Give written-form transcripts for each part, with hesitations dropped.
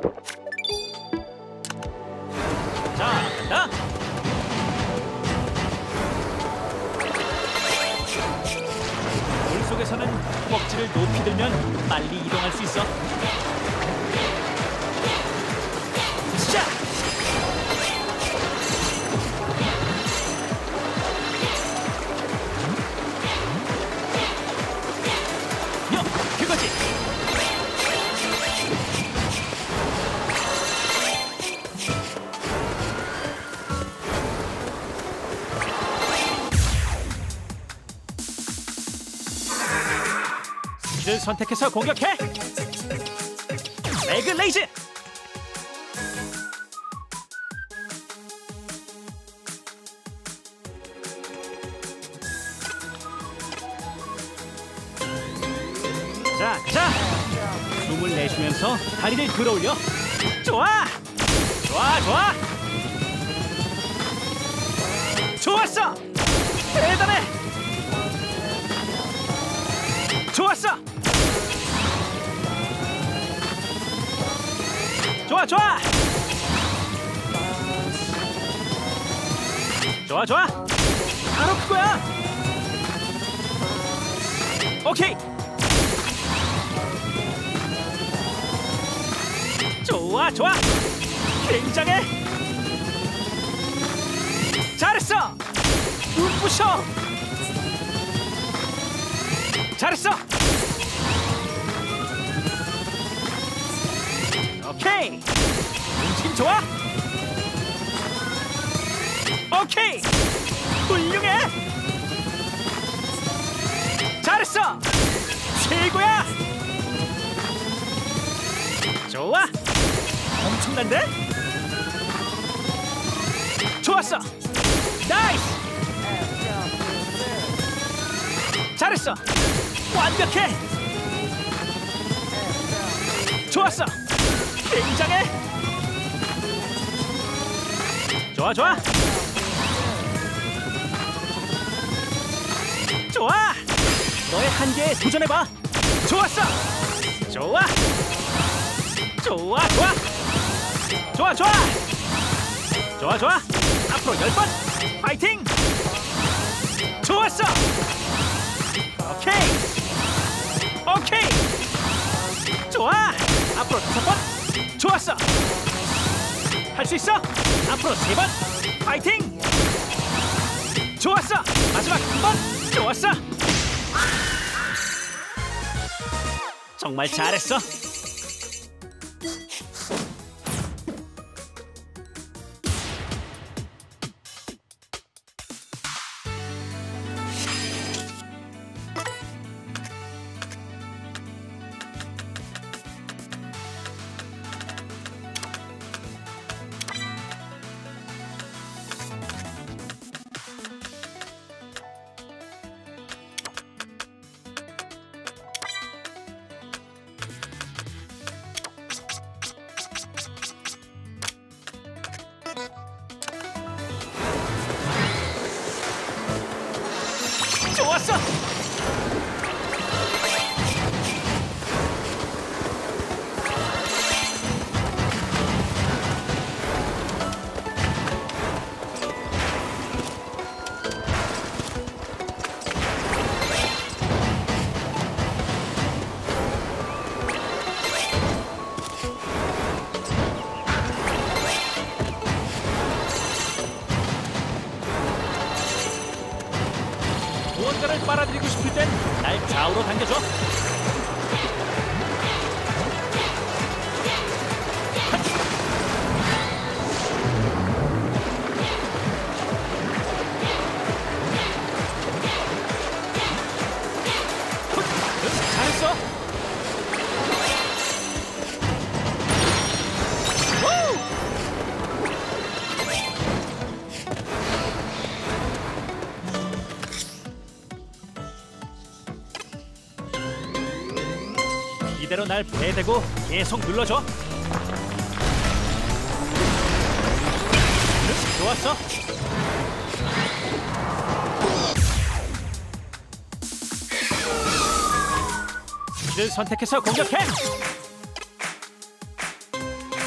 자, 간다. 물 속에서는 벅지를 높이 들면 빨리 이동할 수 있어. 시작! 그거지! 스킬을 선택해서 공격해! 레그 레이즈! 자, 가자! 숨을 내쉬면서 다리를 들어올려. 좋아! 좋아, 좋아! 좋았어! 대단해! 좋았어! 좋아, 좋아! 좋아, 좋아! 바로 그거야! 오케이! 좋아, 좋아! 굉장해! 잘했어! 눈부셔! 잘했어! 오케이! 움직임 좋아! 오케이! 훌륭해! 잘했어! 최고야! 좋아! 엄청난데? 좋았어! 나이스! 잘했어! 완벽해! 좋았어! 굉장해! 좋아, 좋아! 좋아! 너의 한계에 도전해봐! 좋았어! 좋아! 좋아, 좋아! 좋아, 좋아! 좋아, 좋아! 앞으로 10번! 파이팅! 좋았어! 오케이! 오케이! 좋아! 앞으로 5번! 좋았어! 할 수 있어! 앞으로 3번! 파이팅! 좋았어! 마지막 1번! 좋았어! 정말 잘했어! 좋았어! 무언가를 빨아들이고 싶을 땐 날 좌우로 당겨줘. 잘했어. 이대로 날 배에 대고 계속 눌러줘. 좋았어. 스킬을 선택해서 공격해.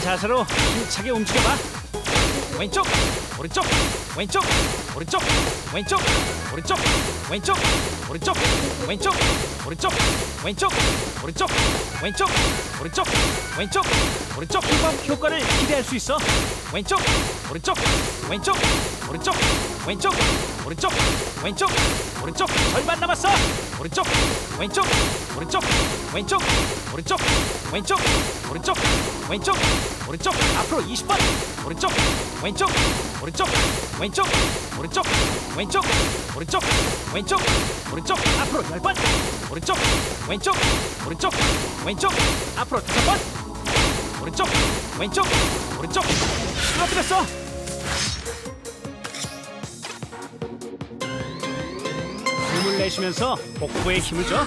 자세로 힘차게 움직여봐. 왼쪽, 오른쪽, 왼쪽, 오른쪽, 왼쪽, 오른쪽, 왼쪽, 오른쪽, 왼쪽, 오른쪽, 왼쪽, 오른쪽, 왼쪽, 오른쪽, 왼쪽, 오른쪽. 힙업 효과를 기대할 수 있어. 왼쪽, 오른쪽, 왼쪽, 오른쪽, 왼쪽, 오른쪽, 왼쪽, 오른쪽. 절반 남았어. 오른쪽, 왼쪽, 오른쪽, 왼쪽, 오른쪽, 왼쪽, 오른쪽, 왼쪽, 오른쪽. 앞으로 20번. 오른쪽, 왼쪽, 오른쪽, 왼쪽, 오른쪽, 왼쪽, 오른쪽, 왼쪽, 오른쪽. 앞으로 10번. 오른쪽, 왼쪽, 오른쪽, 왼쪽. 앞으로 5번. 오른쪽, 왼쪽, 오른쪽. 쓰러뜨렸어. 숨을 내쉬면서 복부에 힘을 줘.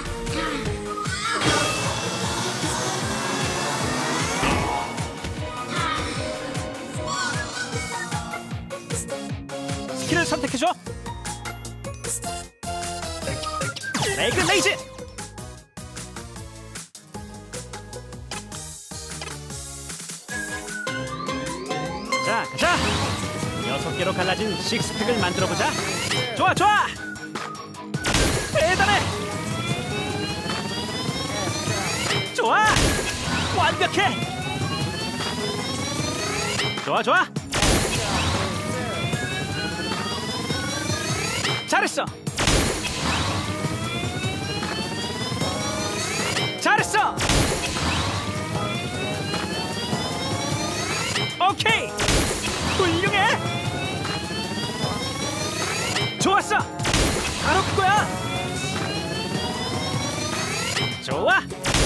스킬을 선택해줘. 레그 레이즈. 자, 가자. 6개로 갈라진 식스팩을 만들어보자. 좋아, 좋아. 대단해. 좋아. 완벽해. 좋아, 좋아. 잘했어. 잘했어. 오케이. 훌륭해. 좋았어. 바로 그거야. 좋아.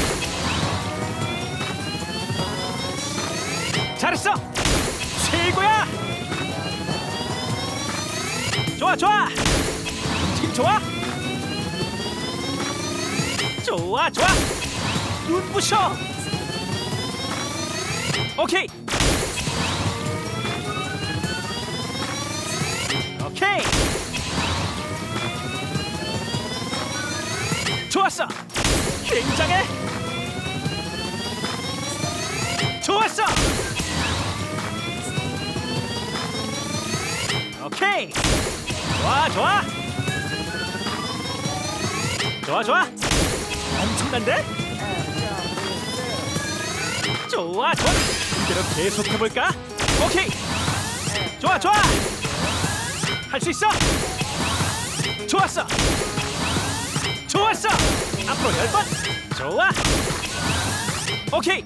잘했어. 최고야. 좋아, 좋아. 움직임 좋아. 좋아, 좋아. 눈부셔. 오케이. 오케이. 좋았어. 굉장해. 좋았어. 오케이. 좋아, 좋아. 좋아, 좋아. 엄청난데? 좋아, 좋아. 이대로 계속 해볼까? 오케이. 좋아, 좋아. 할 수 있어. 좋았어. 좋았어. 앞으로 10번. 좋아. 오케이.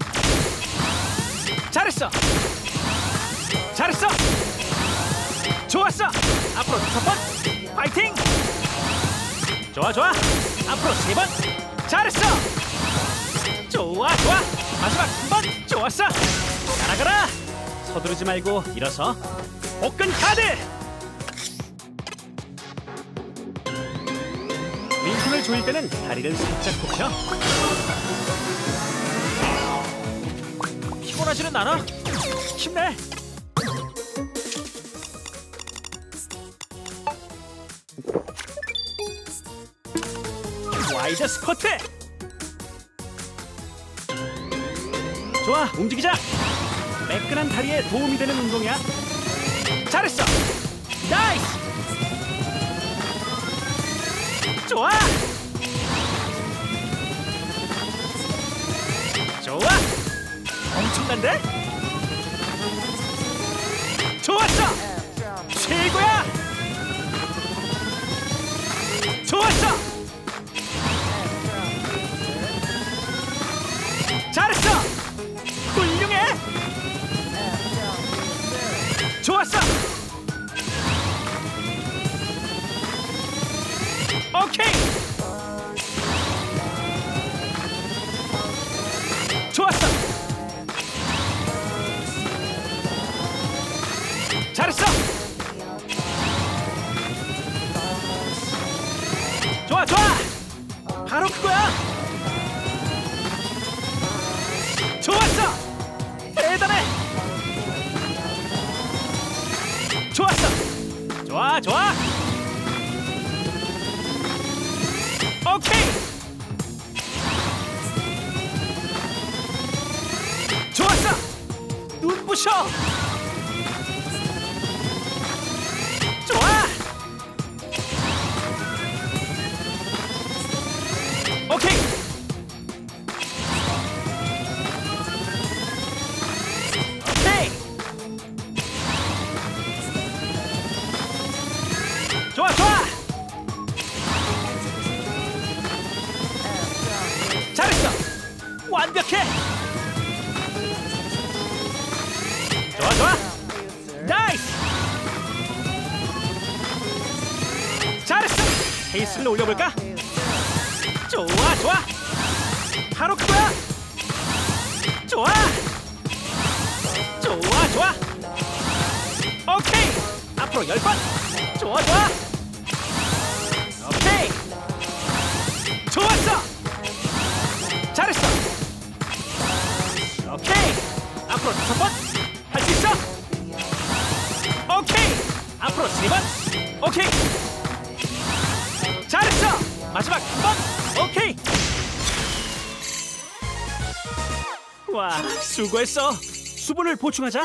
잘했어. 잘했어. 좋았어. 앞으로 5번. 파이팅. 좋아, 좋아. 앞으로 3번. 잘했어. 좋아, 좋아. 마지막 1번. 좋았어. 가라, 가라. 서두르지 말고 일어서. 복근 카드. 윙크를 조일 때는 다리를 살짝 굽혀. 피곤하지는 않아? 힘내. 와이드 스쿼트. 좋아, 움직이자. 매끈한 다리에 도움이 되는 운동이야. 잘했어. 나이스. 좋아. 좋아. 엄청난데? 좋았어. 최고야. 좋았어. 잘했어. 훌륭해. 좋았어. 오케이. 좋았어. 잘했어. 좋아, 좋아. 바로 그거야. 좋았어. 대단해. 좋았어. 좋아, 좋아. 오케이. 좋았어. 멈춰! 좋아! 오케이! 오케이! 좋아, 좋아! 잘했어! 완벽해! 좋아, 좋아! 나이스! 잘했어! 페이스를 올려볼까? 좋아, 좋아! 바로 그거야! 좋아! 좋아, 좋아! 오케이! 앞으로 10번! 좋아, 좋아! 오케이! 좋았어! 잘했어! 오케이! 앞으로 5번! 할 수 있어! 오케이! 앞으로 3번! 오케이! 잘했어! 마지막 1번! 오케이! 와, 수고했어! 수분을 보충하자!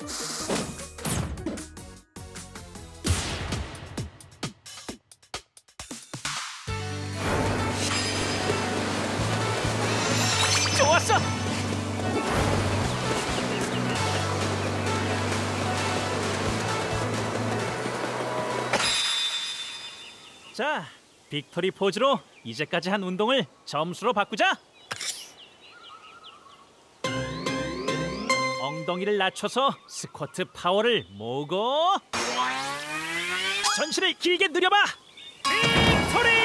좋았어! 자, 빅토리 포즈로 이제까지 한 운동을 점수로 바꾸자! 엉덩이를 낮춰서 스쿼트 파워를 모으고 전신을 길게 늘려봐! 빅토리!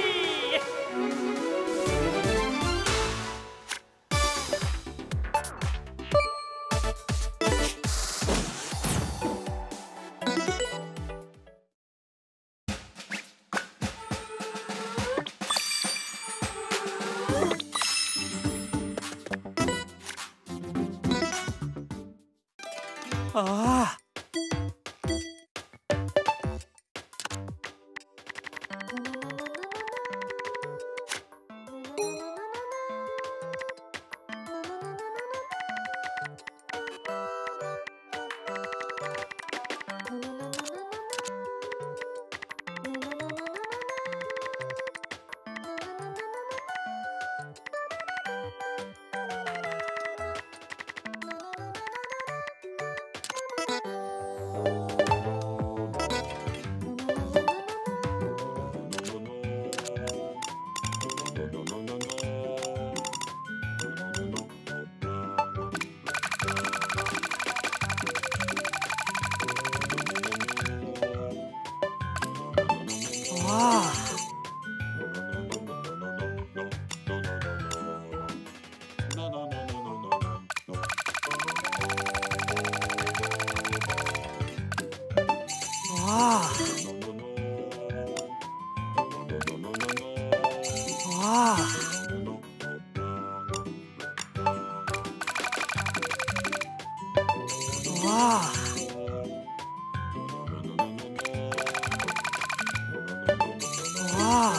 아. 와. 와. 와. 와. 와.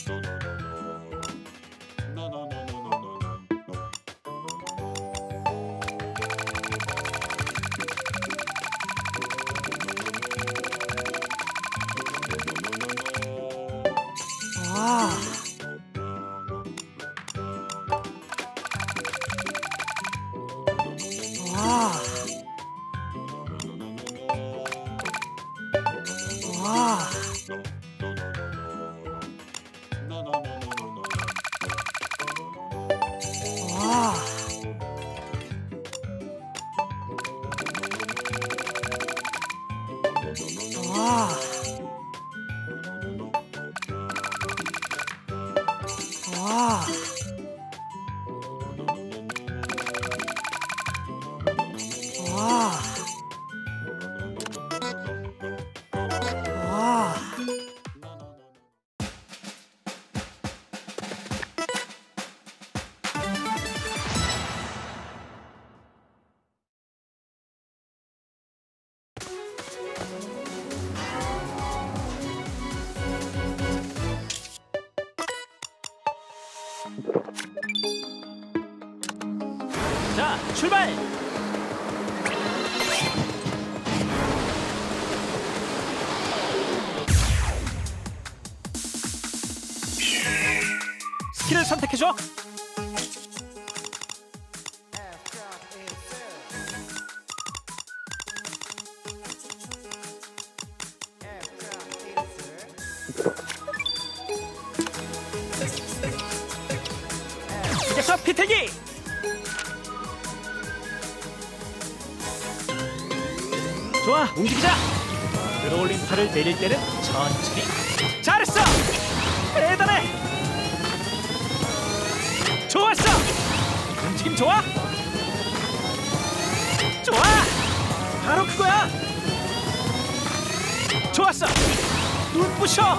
와. 와. 와. 와. 와. 와. 와. 와. 자, 출발! 스킬을 선택해줘. 휴게소 피태기. 좋아, 움직이자. 들어올린 팔을 내릴 때는 천천히. 잘했어. 대단해. 좋았어. 움직임 좋아. 좋아. 바로 그거야. 좋았어. 눈 부셔.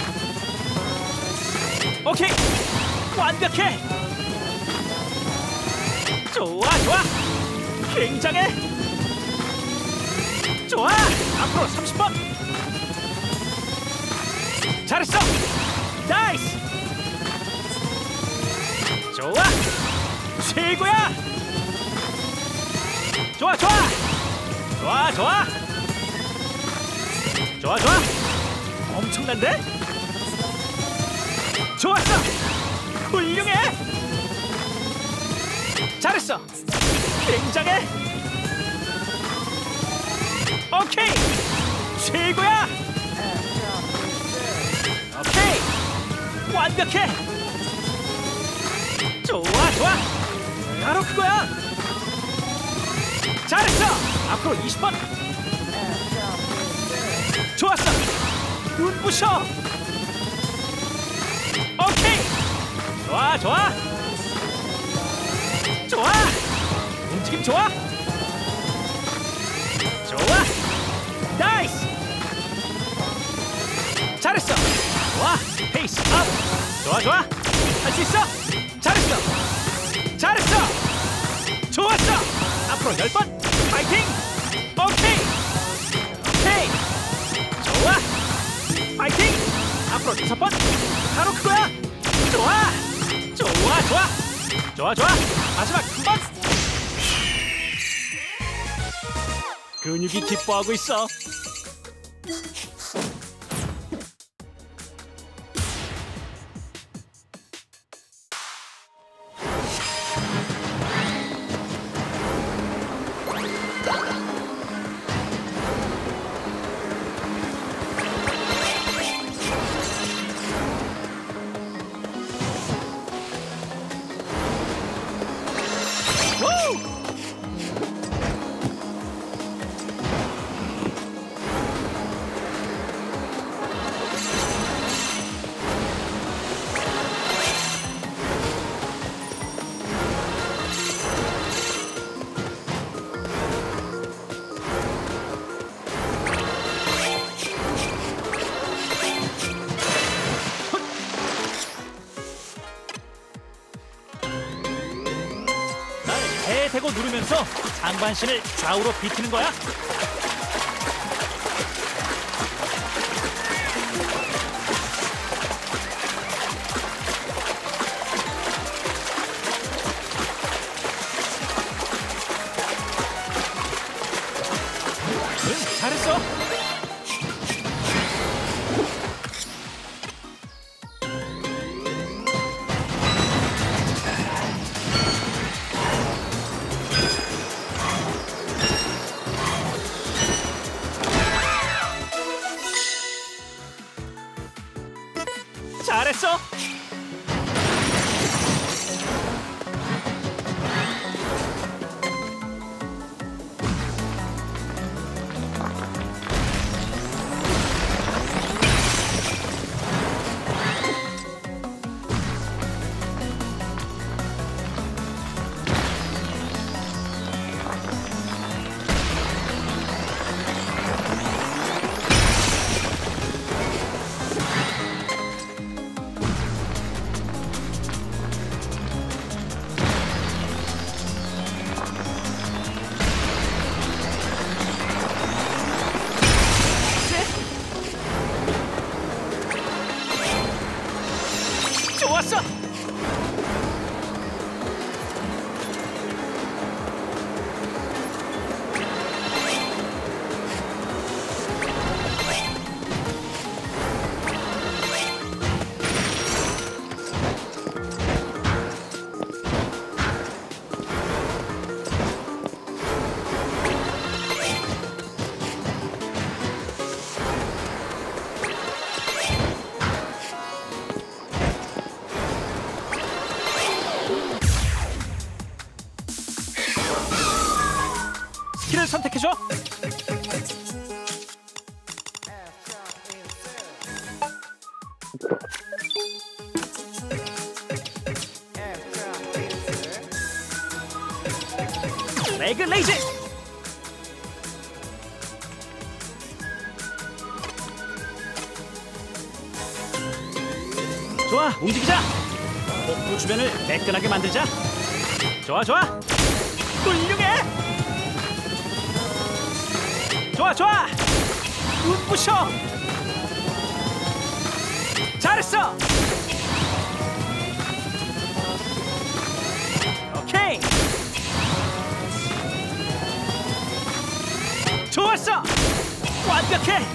오케이. 완벽해. 좋아, 좋아. 굉장해. 좋아. 앞으로 30번. 잘했어. 나이스. 좋아. 최고야. 좋아, 좋아. 좋아, 좋아. 좋아, 좋아. 엄청난데? 좋았어. 훌륭해. 잘했어. 굉장해. 오케이. 최고야. 오케이. 완벽해. 좋아, 좋아. 바로 그거야. 잘했어. 앞으로 20번. 좋았어. 눈 부셔. 오케이. 좋아, 좋아. 좋아. 움직임 좋아. 좋아. 나이스. 잘했어. 좋아. 페이스 업. 좋아, 좋아. 할 수 있어. 잘했어. 잘했어. 좋았어. 앞으로 10번. 파이팅. 오케이. 오케이. 좋아. 파이팅. 앞으로 5번. 바로 그거야. 좋아. 좋아, 좋아. 좋아, 좋아. 마지막 한 번. 근육이 기뻐하고 있어. 배에 대고 누르면서 상반신을 좌우로 비트는 거야. 응, 잘했어. 잘했어. 좋았어. 보셔. 레그 레이즈. 좋아, 움직이자. 복부 주변을 매끈하게 만들자. 좋아, 좋아. 훌륭해. 좋아, 좋아. 눈부셔. 잘했어. 오케이. 좋았어. 완벽해.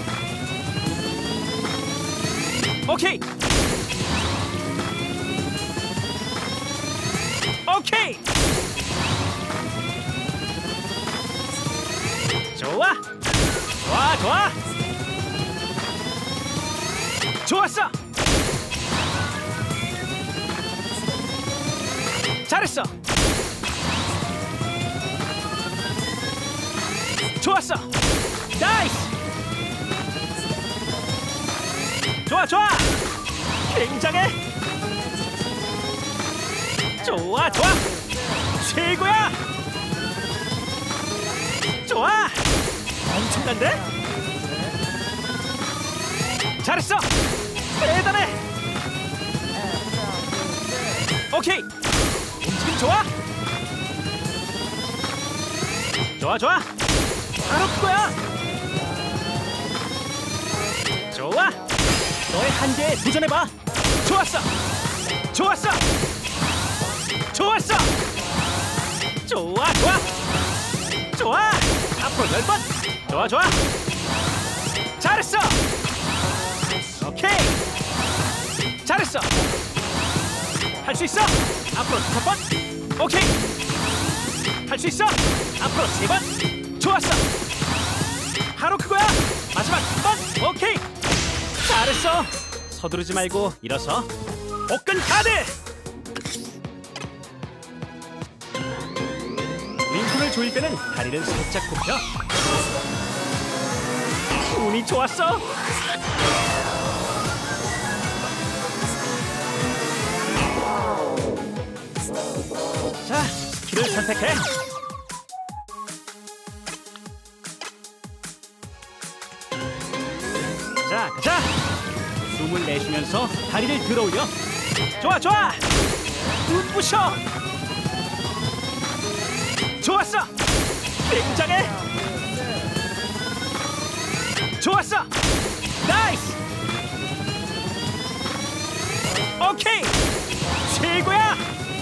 오케이. 오케이. 좋아. 좋아, 좋아. 좋았어. 잘했어. 좋았어. 나이스. 좋아, 좋아. 굉장해. 좋아, 좋아. 최고야. 좋아. 엄청난데? 잘했어. 대단해. 오케이. 움직임 좋아. 좋아, 좋아. 바로 그거야. 좋아. 너의 한계에 도전해봐. 좋았어. 좋았어. 좋았어. 좋아, 좋아. 좋아. 앞으로 10번. 좋아, 좋아. 잘했어. 오케이. 잘했어. 할 수 있어. 앞으로 5번. 오케이. 할 수 있어. 앞으로 3번. 좋았어. 바로 그거야. 마지막 한 번. 오케이. 잘했어. 서두르지 말고 일어서. 복근 카드. 링콘을 조일 때는 다리를 살짝 굽혀. 운이 좋았어. 자, 스킬을 선택해. 자, 가자. 숨을 내쉬면서 다리를 들어올려. 좋아, 좋아. 눈부셔. 좋았어. 굉장해. 좋았어. 나이스. 오케이. 최고야.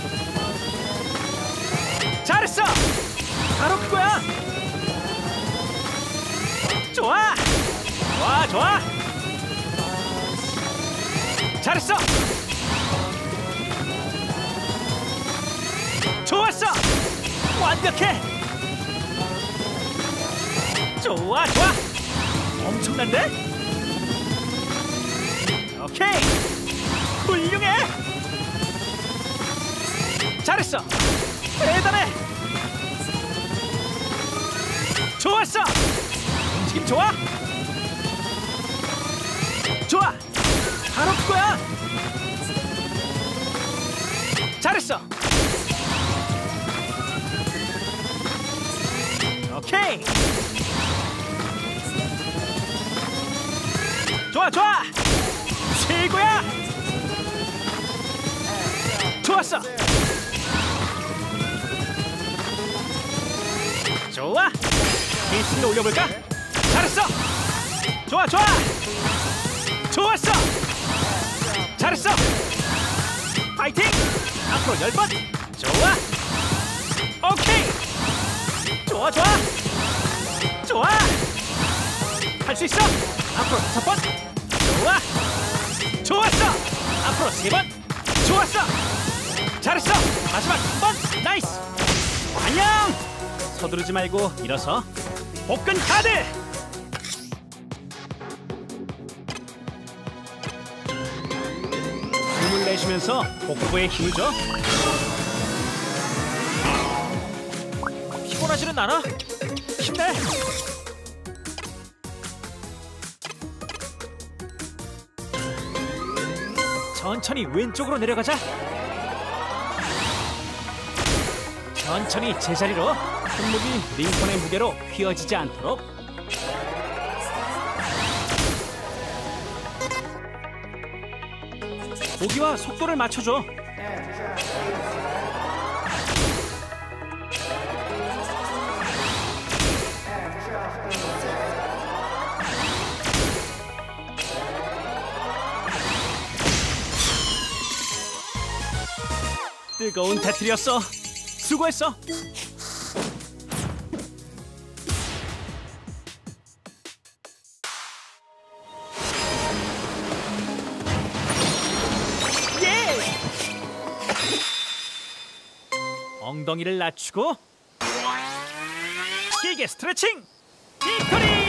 잘했어. 바로 그거야. 좋아. 좋아, 좋아. 잘했어. 좋았어. 완벽해. 좋아, 좋아. 엄청난데? 오케이. 훌륭해. 잘했어. 대단해. 좋았어. 움직임 좋아. 좋아. 바로 그거야. 잘했어. 오케이. 좋아, 좋아. 최고야. 좋았어. 좋아. 케이스를 올려볼까? 잘했어. 좋아, 좋아. 좋았어. 잘했어. 파이팅. 앞으로 10번. 좋아. 오케이. 좋아, 좋아. 좋아. 할 수 있어. 앞으로 5번. 좋아. 좋았어. 앞으로 3번. 좋았어. 잘했어. 마지막 한 번. 나이스. 안녕. 서두르지 말고 일어서. 복근 카드. 숨을 내쉬면서 복부에 힘을 줘. 피곤하지는 않아? 힘내. 천천히 왼쪽으로 내려가자. 천천히 제자리로. 손목이 링컨의 무게로 휘어지지 않도록. 보기와 속도를 맞춰줘. 뜨거운 배틀이었어. 수고했어. 예! 엉덩이를 낮추고 길게 스트레칭. 빅토리!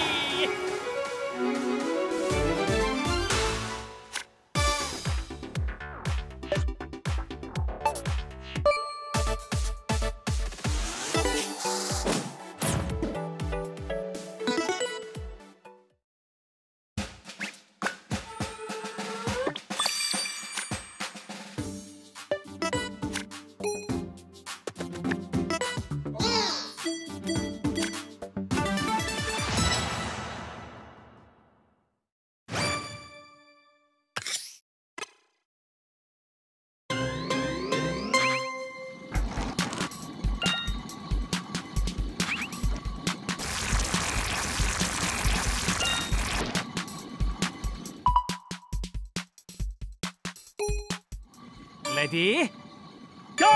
레디 고!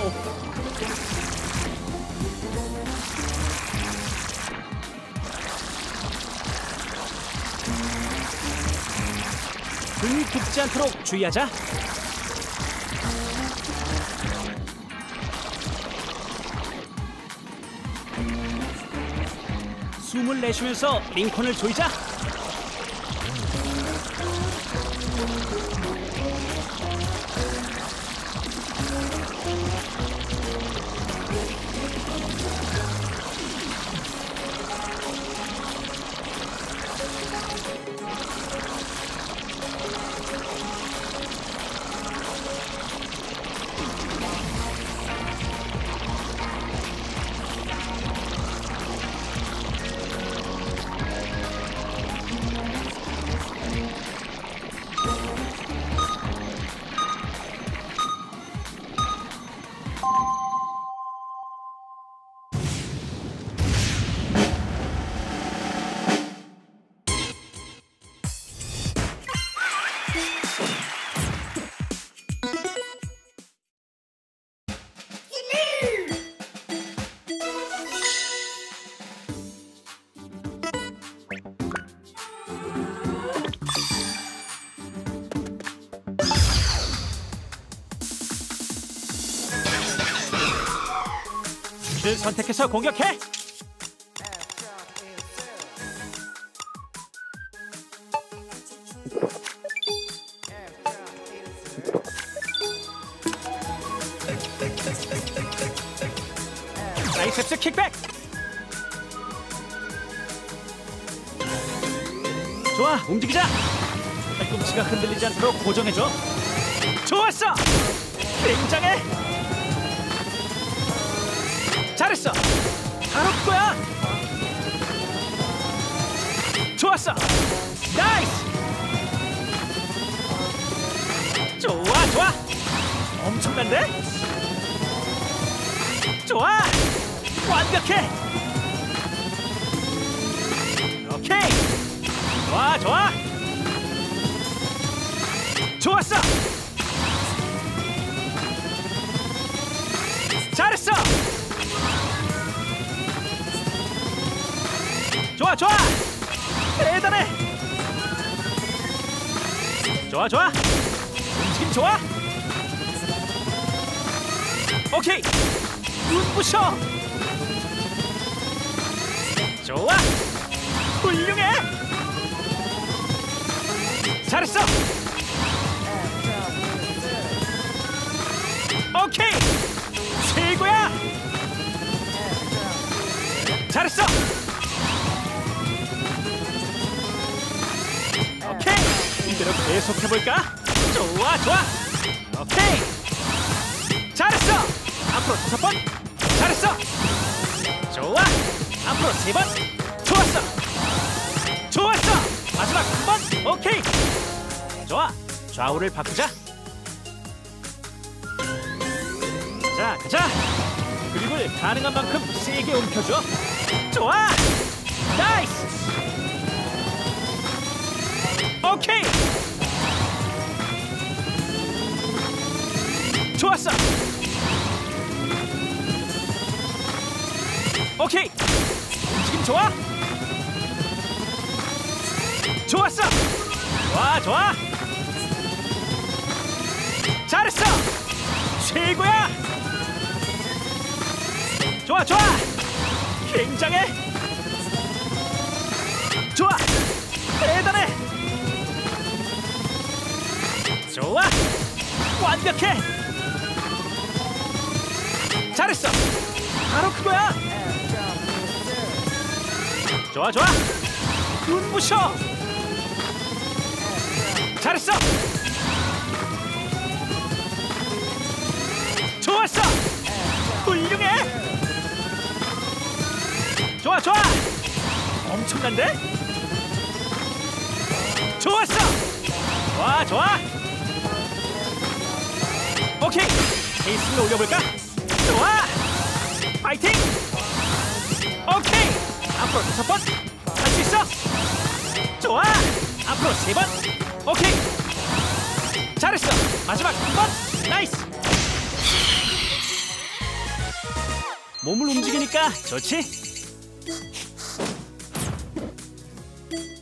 등이 굽지 않도록 주의하자. 숨을 내쉬면서 링컨을 조이자. 를 선택해서 공격해. 바이셉스 킥백. 좋아, 움직이자. 팔꿈치가 흔들리지 않도록 고정해줘. 좋았어. 굉장해. 잘했어. 바로 그거야. 좋았어. 나이스. 좋아, 좋아. 엄청난데? 좋아. 완벽해. 오케이. 좋아, 좋아. 좋았어. 잘했어. 좋아, 좋아. 대단해. 좋아, 좋아. 움직임 좋아. 오케이. 눈부셔. 좋아. 훌륭해. 잘했어. 오케이. 최고야. 잘했어. 오케이. 이대로 계속 해볼까? 좋아, 좋아. 오케이. 잘했어. 앞으로 5번. 잘했어. 좋아. 앞으로 3번. 좋았어. 좋았어. 마지막 1번. 오케이. 좋아. 좌우를 바꾸자. 자, 가자. 그립을 가능한 만큼 세게 움켜줘. 좋아. 나이스. 오케이. 좋았어. 오케이. 움직임 좋아. 좋았어. 좋아, 좋아. 잘했어. 최고야. 좋아, 좋아. 굉장해. 좋아. 대단해. 좋아. 완벽해. 잘했어. 바로 그거야. 좋아, 좋아. 눈부셔. 잘했어. 좋았어. 훌륭해. 좋아, 좋아. 엄청난데? 좋았어. 좋아, 좋아. 오케이. 페이스를 올려볼까? 좋아. 파이팅. 오케이. 앞으로 5번. 할 수 있어. 좋아. 앞으로 3번. 오케이. 잘했어. 마지막 1번. 나이스. 몸을 움직이니까 좋지?